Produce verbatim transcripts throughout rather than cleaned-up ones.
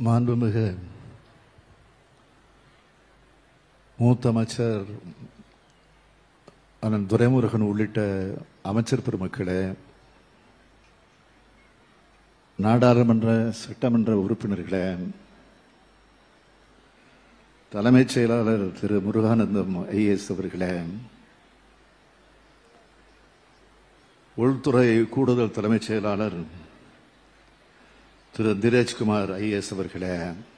மாண்புமிகு மூத்த அமைச்சர் அண்ணன் துரைமுருகன் உள்ளிட்ட அமைச்சர் பெருமக்களே, நாடாளுமன்ற சட்டமன்ற உறுப்பினர்களே, தலைமைச் செயலாளர் திரு முருகானந்தம் ஐஏஎஸ் அவர்களே, உள்துறை கூடுதல் தலைமைச் செயலாளர் திரு திரேஜ்குமார் ஐஏஎஸ் அவர்களே,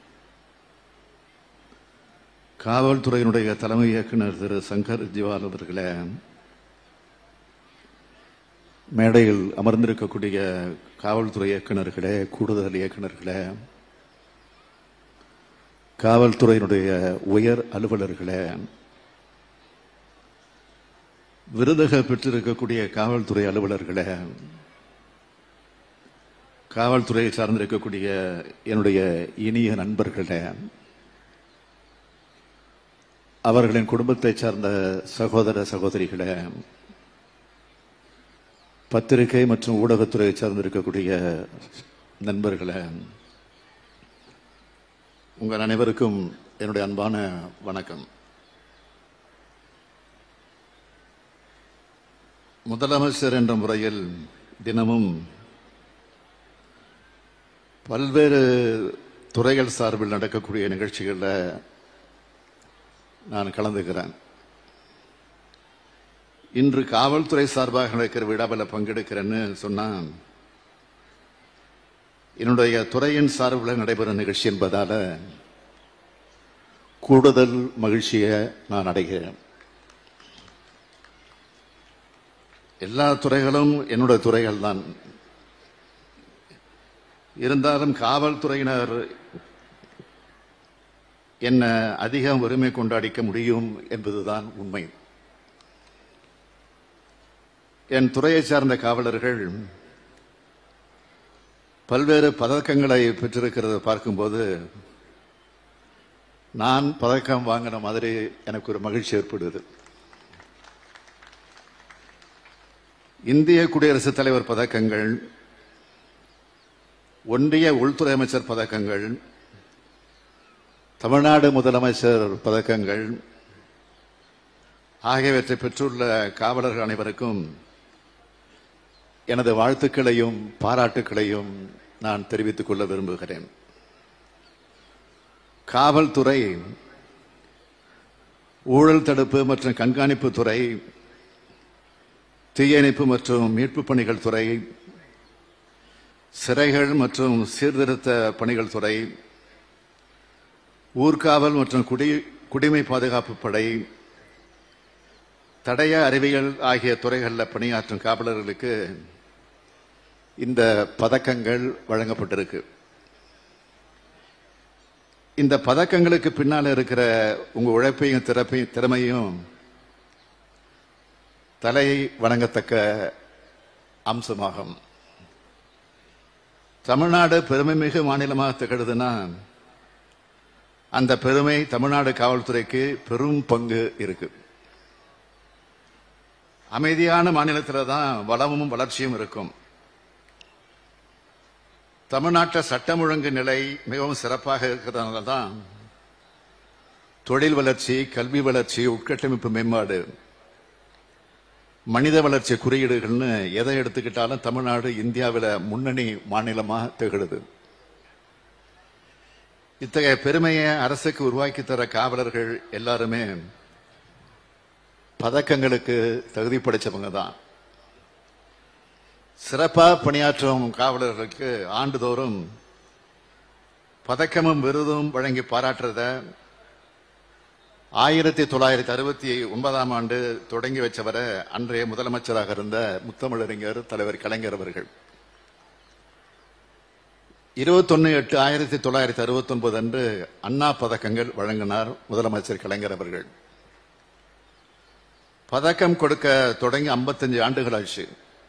காவல்துறையினுடைய தலைமை இயக்குனர் திரு சங்கர் ஜிவால் அவர்களே, மேடையில் அமர்ந்திருக்கக்கூடிய காவல்துறை இயக்குநர்களே, கூடுதல் இயக்குநர்களே, காவல்துறையினுடைய உயர் அலுவலர்களே, விருதுகள் பெற்றிருக்கக்கூடிய காவல்துறை அலுவலர்களே, காவல்துறையை சார்ந்திருக்கக்கூடிய என்னுடைய இனிய நண்பர்களே, அவர்களின் குடும்பத்தை சார்ந்த சகோதர சகோதரிகளே, பத்திரிகை மற்றும் ஊடகத்துறையை சார்ந்திருக்கக்கூடிய நண்பர்களே, உங்கள் அனைவருக்கும் என்னுடைய அன்பான வணக்கம். முதலமைச்சர் என்ற முறையில் தினமும் பல்வேறு துறைகள் சார்பில் நடக்கக்கூடிய நிகழ்ச்சிகளில் நான் கலந்துக்கிறேன். இன்று காவல்துறை சார்பாக நடக்கிற விழாவில் பங்கெடுக்கிறேன்னு சொன்னால் என்னுடைய துறையின் சார்பில் நடைபெறும் நிகழ்ச்சி என்பதால கூடுதல் மகிழ்ச்சியை நான் அடைகிறேன். எல்லா துறைகளும் என்னுடைய துறைகள் தான். இருந்தாலும் காவல்துறையினர் என்ன அதிகம் உரிமை கொண்டாடிக்க முடியும் என்பதுதான் உண்மை. என் துறையை சார்ந்த காவலர்கள் பல்வேறு பதக்கங்களை பெற்றிருக்கிறத பார்க்கும்போது நான் பதக்கம் வாங்கின மாதிரி எனக்கு ஒரு மகிழ்ச்சி ஏற்படுது. இந்திய குடியரசுத் தலைவர் பதக்கங்கள், ஒன்றிய உள்துறை அமைச்சர் பதக்கங்கள், தமிழ்நாடு முதலமைச்சர் பதக்கங்கள் ஆகியவற்றை பெற்றுள்ள காவலர்கள் அனைவருக்கும் எனது வாழ்த்துக்களையும் பாராட்டுக்களையும் நான் தெரிவித்துக் கொள்ள விரும்புகிறேன். காவல்துறை, ஊழல் தடுப்பு மற்றும் கண்காணிப்பு துறை, தீயணைப்பு மற்றும் மீட்பு பணிகள் துறை, சிறைகள் மற்றும் சீர்திருத்த பணிகள் துறை, ஊர்காவல் மற்றும் குடி குடிமை பாதுகாப்பு படை, தடய அறிவியல் ஆகிய துறைகளில் பணியாற்றும் காவலர்களுக்கு இந்த பதக்கங்கள் வழங்கப்பட்டிருக்கு. இந்த பதக்கங்களுக்கு பின்னால் இருக்கிற உங்க உழைப்பையும் திறப்பையும் திறமையும் தலை வணங்கத்தக்க அம்சமாகும். தமிழ்நாடு பெருமைமிகு மாநிலமாக திகழுதுன்னா அந்த பெருமை தமிழ்நாடு காவல்துறைக்கு பெரும் பங்கு இருக்கு. அமைதியான மாநிலத்தில் தான் வளமும் வளர்ச்சியும் இருக்கும். தமிழ்நாட்டில் சட்டம் ஒழுங்கு நிலை மிகவும் சிறப்பாக இருக்கிறதுனால தான் தொழில் வளர்ச்சி, கல்வி வளர்ச்சி, உட்கட்டமைப்பு மேம்பாடு, மனித வளர்ச்சி குறியீடுகள்னு எதை எடுத்துக்கிட்டாலும் தமிழ்நாடு இந்தியாவில் முன்னணி மாநிலமாக திகழுது. இத்தகைய பெருமையை அரசுக்கு உருவாக்கி தர காவலர்கள் எல்லாருமே பதக்கங்களுக்கு தகுதி படைச்சவங்க தான். சிறப்பாக பணியாற்றும் காவலர்களுக்கு ஆண்டுதோறும் பதக்கமும் விருதும் வழங்கி பாராட்டுறத ஆயிரத்தி தொள்ளாயிரத்தி அறுபத்தி ஒன்பதாம் ஆண்டு தொடங்கி வச்சவரை அன்றைய முதலமைச்சராக இருந்த முத்தமிழறிஞர் தலைவர் கலைஞர் அவர்கள் இருபத்தொன்னு எட்டு ஆயிரத்தி தொள்ளாயிரத்தி அறுபத்தி ஒன்பது அன்று அண்ணா பதக்கங்கள் வழங்கினார் முதலமைச்சர் கலைஞர் அவர்கள். பதக்கம் கொடுக்க தொடங்கி ஐம்பத்தஞ்சு ஆண்டுகள் ஆச்சு.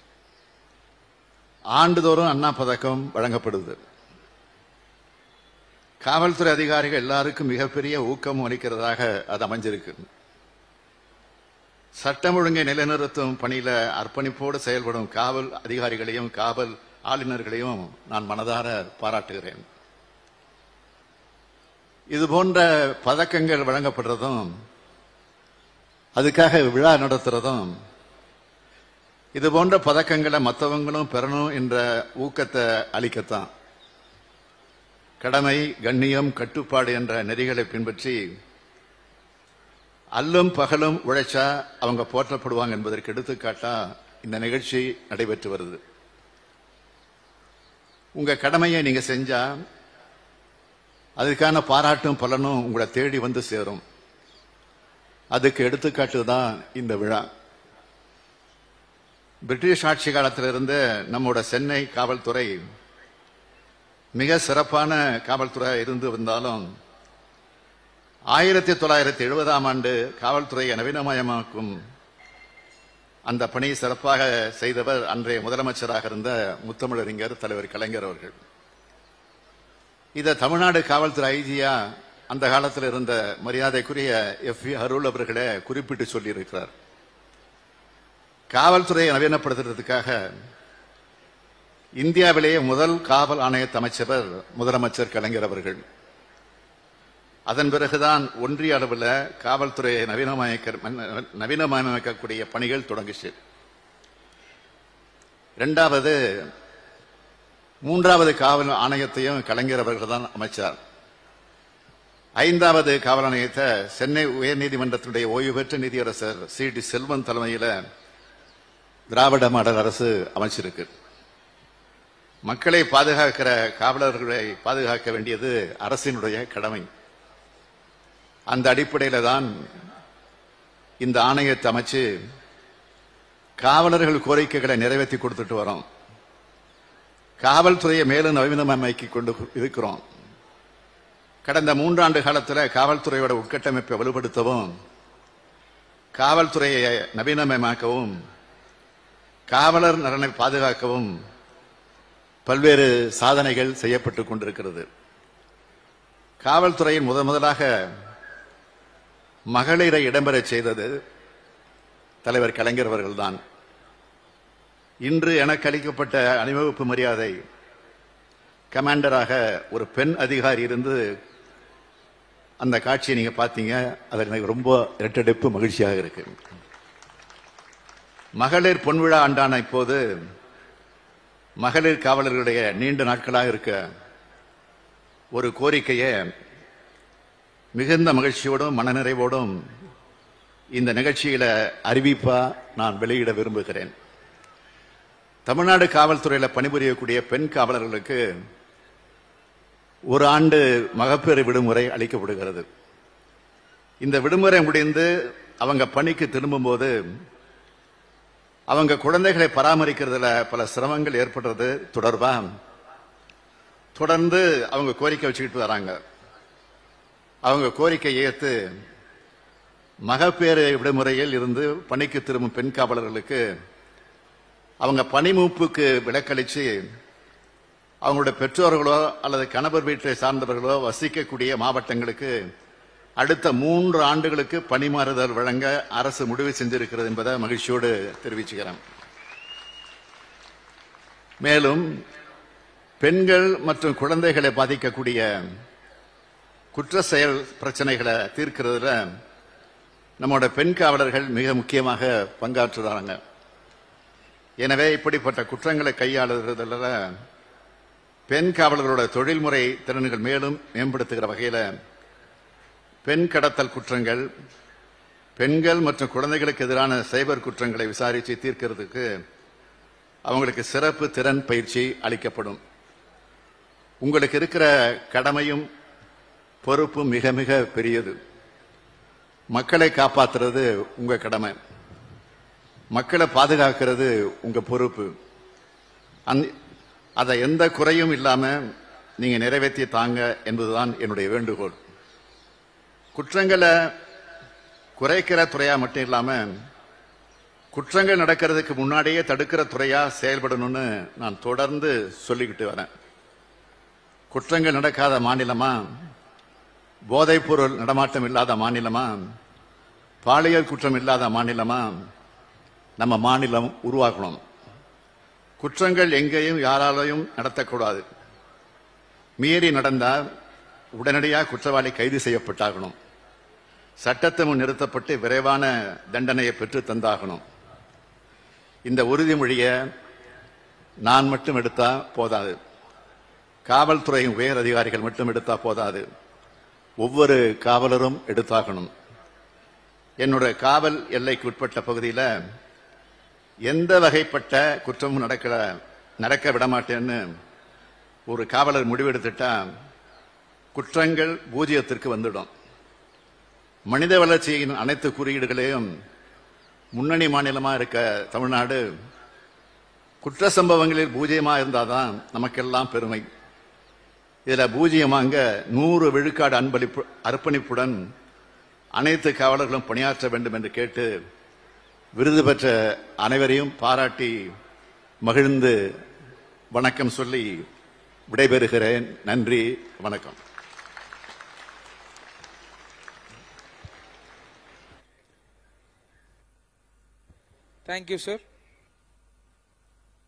ஆண்டுதோறும் அண்ணா பதக்கம் வழங்கப்படுது. காவல்துறை அதிகாரிகள் எல்லாருக்கும் மிகப்பெரிய ஊக்கம் அளிக்கிறதாக அது அமைஞ்சிருக்கு. சட்டம் ஒழுங்கை நிலைநிறுத்தும் பணியில அர்ப்பணிப்போடு செயல்படும் காவல் அதிகாரிகளையும் காவல் ஆளுநர்களையும் நான் மனதார பாராட்டுகிறேன். இது போன்ற பதக்கங்கள் வழங்கப்படுறதும் அதுக்காக விழா நடத்துறதும் இது போன்ற பதக்கங்களை மற்றவங்களும் பெறணும் என்ற ஊக்கத்தை அளிக்கத்தான். கடமை, கண்ணியம், கட்டுப்பாடு என்ற நெறிகளை பின்பற்றி அல்லும் பகலும் உழைச்சா அவங்க போற்றப்படுவாங்க என்பதற்கு எடுத்துக்காட்டா இந்த நிகழ்ச்சி நடைபெற்று வருது. உங்க கடமையை நீங்க செஞ்சா அதுக்கான பாராட்டும் பலனும் உங்களை தேடி வந்து சேரும். அதுக்கு எடுத்துக்காட்டு தான் இந்த விழா. பிரிட்டிஷ் ஆட்சி காலத்திலிருந்து நம்மோட சென்னை காவல்துறை மிக சிறப்பான காவல்துறை இருந்து வந்தாலும் ஆயிரத்தி தொள்ளாயிரத்தி எழுபதாம் ஆண்டு காவல்துறையை நவீனமயமாக்கும் அந்த பணி சிறப்பாக செய்தவர் அன்றைய முதலமைச்சராக இருந்த முத்தமிழறிஞர் தலைவர் கலைஞர் அவர்கள். இத தமிழ்நாடு காவல்துறை ஐஜியா அந்த காலத்தில் இருந்த மரியாதைக்குரிய எஃப் வி அருள் அவர்களே குறிப்பிட்டு சொல்லியிருக்கிறார். காவல்துறையை நவீனப்படுத்துறதுக்காக இந்தியாவிலேயே முதல் காவல் ஆணையத்தை அமைச்சவர் முதலமைச்சர் கலைஞர் அவர்கள். அதன் பிறகுதான் ஒன்றிய அளவில் காவல்துறையை நவீனமயக்க நவீனமயமாக்கக்கூடிய பணிகள் தொடங்கிச்சு. இரண்டாவது மூன்றாவது காவல் ஆணையத்தையும் கலைஞர் அவர்கள் தான் அமைச்சார். ஐந்தாவது காவல் ஆணையத்தை சென்னை உயர்நீதிமன்றத்தினுடைய ஓய்வு பெற்ற நீதியரசர் சி டி செல்வன் தலைமையில் திராவிட மாடல் அரசு அமைச்சிருக்கு. மக்களை பாதுகாக்கிற காவலர்களை பாதுகாக்க வேண்டியது அரசினுடைய கடமை. அந்த அடிப்படையில் தான் இந்த ஆணையத்தை அமைச்சு காவலர்கள் கோரிக்கைகளை நிறைவேற்றி கொடுத்துட்டு வரோம். காவல்துறையை மேலும் நவீனமயமாக்கி கொண்டு இருக்கிறோம். கடந்த மூன்றாண்டு காலத்தில் காவல்துறையோட உட்கட்டமைப்பை வலுப்படுத்தவும், காவல்துறையை நவீனமயமாக்கவும், காவலர் நலனை பாதுகாக்கவும் பல்வேறு சாதனைகள் செய்யப்பட்டுக் கொண்டிருக்கிறது. காவல்துறையின் முதன் முதலாக மகளிரை இடம்பெற செய்தது தலைவர் கலைஞர் அவர்கள்தான். இன்று எனக்கு அளிக்கப்பட்ட அணிவகுப்பு மரியாதை கமாண்டராக ஒரு பெண் அதிகாரி இருந்து அந்த காட்சியை நீங்க பார்த்தீங்க. அதில் எனக்கு ரொம்ப இரட்டடைப்பு மகிழ்ச்சியாக இருக்கு. மகளிர் பொன்விழா ஆண்டான இப்போது மகளிர் காவலர்களுடைய நீண்ட நாட்களாக இருக்க ஒரு கோரிக்கையை மிகுந்த மகிழ்ச்சியோடும் மனநிறைவோடும் இந்த நிகழ்ச்சியில அறிவிப்பா நான் வெளியிட விரும்புகிறேன். தமிழ்நாடு காவல்துறையில் பணிபுரியக்கூடிய பெண் காவலர்களுக்கு ஒரு ஆண்டு மகப்பேறு விடுமுறை அளிக்கப்படுகிறது. இந்த விடுமுறை முடிந்து அவங்க பணிக்கு திரும்பும் போது அவங்க குழந்தைகளை பராமரிக்கிறதுல பல சிரமங்கள் ஏற்படுறது தொடர்பா தொடர்ந்து அவங்க கோரிக்கை வச்சுக்கிட்டு வராங்க. அவங்க கோரிக்கை ஏற்று மகப்பேறு விடுமுறையில் இருந்து பணிக்கு திரும்பும் பெண் காவலர்களுக்கு அவங்க பணி மூப்புக்கு விலக்களிச்சு அவங்களுடைய பெற்றோர்களோ அல்லது கணவர் வீட்டை சார்ந்தவர்களோ வசிக்கக்கூடிய மாவட்டங்களுக்கு அடுத்த மூன்று ஆண்டுகளுக்கு பணிமாறுதல் வழங்க அரசு முடிவு செஞ்சிருக்கிறது என்பதை மகிழ்ச்சியோடு தெரிவிச்சுக்கிறேன். மேலும் பெண்கள் மற்றும் குழந்தைகளை பாதிக்கக்கூடிய குற்ற செயல் பிரச்சனைகளை தீர்க்கிறதுல நம்மோட பெண் காவலர்கள் மிக முக்கியமாக பங்காற்றுறாங்க. எனவே இப்படிப்பட்ட குற்றங்களை கையாளுறதுல பெண் காவலர்களோட தொழில்முறை திறன்கள் மேலும் மேம்படுத்துகிற வகையில் பெண் கடத்தல் குற்றங்கள், பெண்கள் மற்றும் குழந்தைகளுக்கு எதிரான சைபர் குற்றங்களை விசாரித்து தீர்க்கிறதுக்கு அவங்களுக்கு சிறப்பு திறன் பயிற்சி அளிக்கப்படும். உங்களுக்கு இருக்கிற கடமையும் பொறுப்பும் மிக மிக பெரியது. மக்களை காப்பாற்றுறது உங்க கடமை, மக்களை பாதுகாக்கிறது உங்க பொறுப்பு. அதை எந்த குறையும் இல்லாம நீங்க நிறைவேற்றி தாங்க என்பதுதான் என்னுடைய வேண்டுகோள். குற்றங்களை குறைக்கிற துறையா மட்டும் இல்லாம குற்றங்கள் நடக்கிறதுக்கு முன்னாடியே தடுக்கிற துறையா செயல்படணும்னு நான் தொடர்ந்து சொல்லிக்கிட்டு வரேன். குற்றங்கள் நடக்காத மாநிலமா, போதைப் பொருள் நடமாட்டம் இல்லாத மாநிலமா, பாலியல் குற்றம் இல்லாத மாநிலமா நம்ம மாநிலம் உருவாக்கணும். குற்றங்கள் எங்கேயும் யாராலையும் நடத்தக்கூடாது. மீறி நடந்தால் உடனடியாக குற்றவாளி கைது செய்யப்பட்டாகணும். சட்டத்தை முன் நிறுத்தப்பட்டு விரைவான தண்டனையை பெற்று தந்தாகணும். இந்த உறுதிமொழியை நான் மட்டும் எடுத்தா போதாது, காவல்துறையின் உயர் அதிகாரிகள் மட்டும் எடுத்தா போதாது, ஒவ்வொரு காவலரும் எடுத்தாகணும். என்னுடைய காவல் எல்லைக்கு உட்பட்ட பகுதியில் எந்த வகைப்பட்ட குற்றமும் நடக்க நடக்க விடமாட்டேன்னு ஒரு காவலர் முடிவெடுத்துட்டா குற்றங்கள் பூஜ்ஜியத்திற்கு வந்துடும். மனித வளர்ச்சியின் அனைத்து குறியீடுகளையும் முன்னணி மாநிலமா இருக்க தமிழ்நாடு குற்ற சம்பவங்களில் பூஜ்ஜியமா இருந்தாதான் நமக்கெல்லாம் பெருமை. இதுல பூஜ்ஜியமாங்க நூறு விழுக்காடு அன்பளிப்பு அர்ப்பணிப்புடன் அனைத்து காவலர்களும் பணியாற்ற வேண்டும் என்று கேட்டு விருது பெற்ற அனைவரையும் பாராட்டி மகிழ்ந்து வணக்கம் சொல்லி விடைபெறுகிறேன். நன்றி, வணக்கம். Thank you, sir.